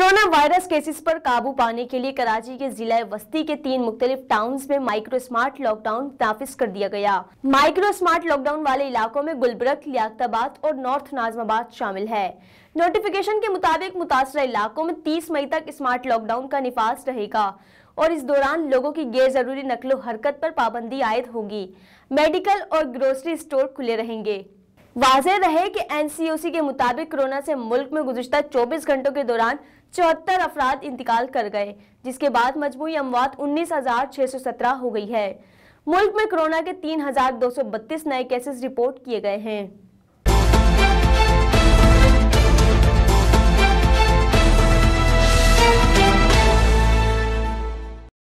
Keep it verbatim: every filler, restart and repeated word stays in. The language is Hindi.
कोरोना वायरस केसेस पर काबू पाने के लिए कराची के जिला बस्ती के तीन मुख्तलिफ टाउन्स में माइक्रो स्मार्ट लॉकडाउन नाफिज कर दिया गया। माइक्रो स्मार्ट लॉकडाउन वाले इलाकों में गुलबर्ग, लियाकताबाद और नॉर्थ नाजमाबाद शामिल है। नोटिफिकेशन के मुताबिक मुतासरा इलाकों में तीस मई तक स्मार्ट लॉकडाउन का निफाज रहेगा और इस दौरान लोगों की गैर जरूरी नकलो हरकत पर पाबंदी आयद होगी। मेडिकल और ग्रोसरी स्टोर खुले रहेंगे। वाज़ेह रहे कि एन सी ओ सी के मुताबिक कोरोना से मुल्क में गुज़िश्ता चौबीस घंटों के दौरान चौहत्तर अफराद इंतकाल कर गए, जिसके बाद मजमूई अमवात उन्नीस हजार छह सौ सत्रह हो गई है। मुल्क में कोरोना के तीन हजार दो सौ बत्तीस नए केसेस रिपोर्ट किए गए हैं।